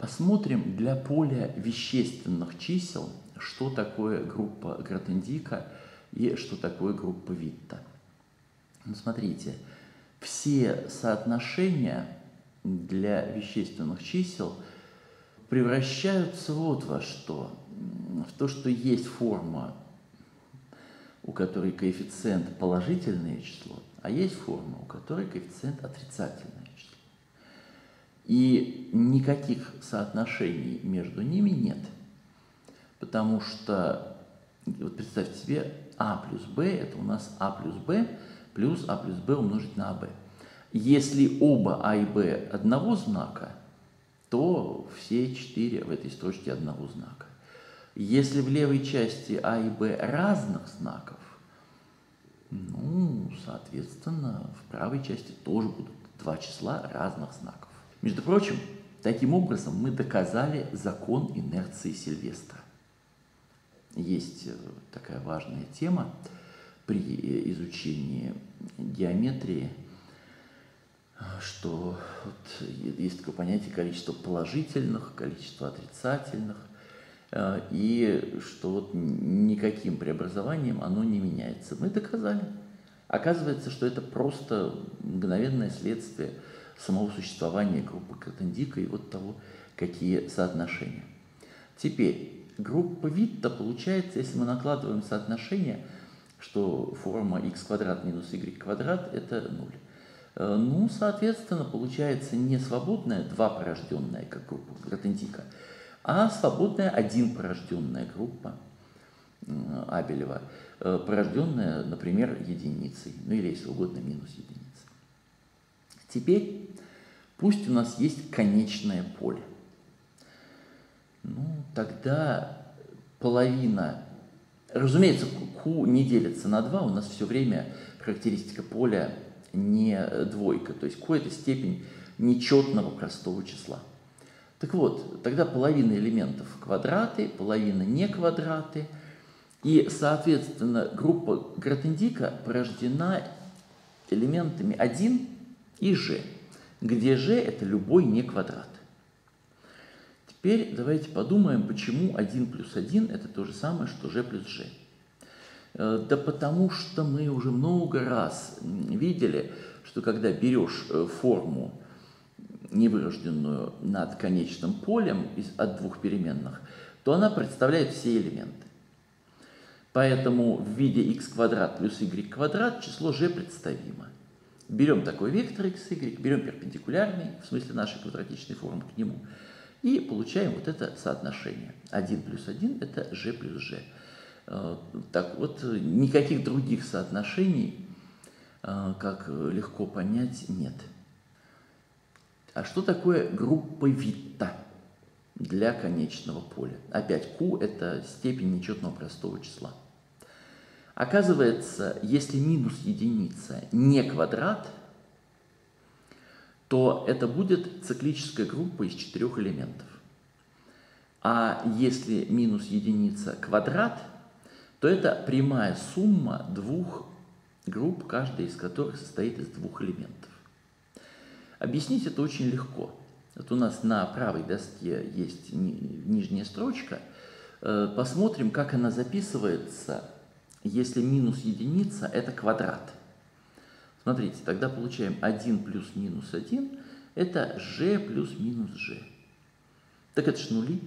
Посмотрим для поля вещественных чисел, что такое группа Гратендика и что такое группа Витта. Ну, смотрите, все соотношения для вещественных чисел превращаются вот во что. В то, что есть форма, у которой коэффициент положительное число, а есть форма, у которой коэффициент отрицательное число. И никаких соотношений между ними нет. Потому что, вот представьте себе, а плюс b – это у нас а плюс b умножить на ab. Если оба а и b одного знака, то все 4 в этой строчке одного знака. Если в левой части а и b разных знаков, ну, соответственно, в правой части тоже будут два числа разных знаков. Между прочим, таким образом мы доказали закон инерции Сильвестра. Есть такая важная тема при изучении геометрии, что вот есть такое понятие количество положительных, количество отрицательных, и что вот никаким преобразованием оно не меняется. Мы доказали. Оказывается, что это просто мгновенное следствие самого существования группы Гратендика и вот того, какие соотношения. Теперь группа Витта получается, если мы накладываем соотношение, что форма x квадрат минус y квадрат – это 0. Ну, соответственно, получается не свободная 2 порожденная, как группа Гратендика, а свободная 1 порожденная группа Абелева, порожденная, например, единицей, ну или, если угодно, минус единицей. Теперь пусть у нас есть конечное поле. Ну, тогда половина... Разумеется, Q не делится на 2, у нас все время характеристика поля не двойка, то есть Q – это степень нечетного простого числа. Так вот, тогда половина элементов квадраты, половина не квадраты, и, соответственно, группа Гратендика порождена элементами 1 и g, где g – это любой не квадрат. Теперь давайте подумаем, почему 1 плюс 1 – это то же самое, что g плюс g. Да потому что мы уже много раз видели, что когда берешь форму, невырожденную над конечным полем от двух переменных, то она представляет все элементы. Поэтому в виде x квадрат плюс y квадрат число g представимо. Берем такой вектор x, y, берем перпендикулярный, в смысле нашей квадратичной формы к нему, и получаем вот это соотношение. 1 плюс 1 – это g плюс g. Так вот, никаких других соотношений, как легко понять, нет. А что такое группа Витта для конечного поля? Опять Q – это степень нечетного простого числа. Оказывается, если минус единица не квадрат, то это будет циклическая группа из 4 элементов. А если минус единица квадрат, то это прямая сумма двух групп, каждая из которых состоит из 2 элементов. Объяснить это очень легко. Вот у нас на правой доске есть нижняя строчка. Посмотрим, как она записывается, если минус единица – это квадрат. Смотрите, тогда получаем 1 плюс минус 1 – это g плюс минус g. Так это ж нули.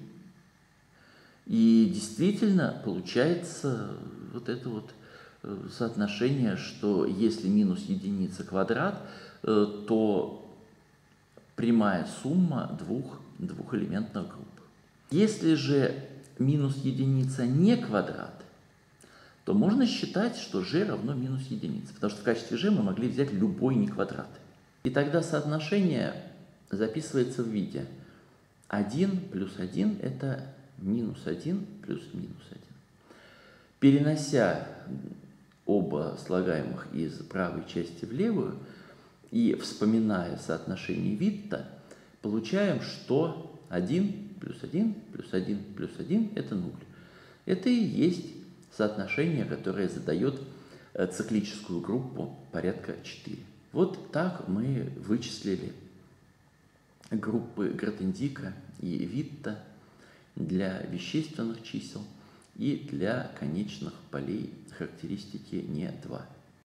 И действительно получается вот это вот соотношение, что если минус единица квадрат, то прямая сумма двухэлементных групп. Если же минус единица не квадрат, то можно считать, что g равно минус единице, потому что в качестве g мы могли взять любой не квадрат. И тогда соотношение записывается в виде 1 плюс 1 – это минус 1 плюс минус 1. Перенося оба слагаемых из правой части в левую и вспоминая соотношение Витта, получаем, что 1 плюс 1 плюс 1 плюс 1 – это 0. Это и есть соотношение, которое задает циклическую группу порядка 4. Вот так мы вычислили группы Гратендика и Витта для вещественных чисел и для конечных полей характеристики не 2.